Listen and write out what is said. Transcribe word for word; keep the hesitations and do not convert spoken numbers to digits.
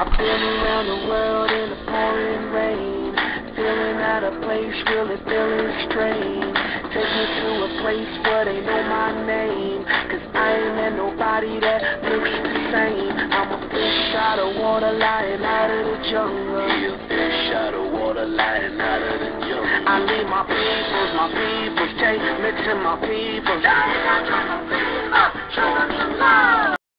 I've been around the world in the pouring rain, feeling out of place, really feeling strange. Take me to a place where they know my name, cause I ain't met nobody that looks the same. I'm a fish out of water, lying out of the jungle. Be a fish out of water, lying out of the jungle. I need my peoples, my peoples, take me to my peoples. Show them some love.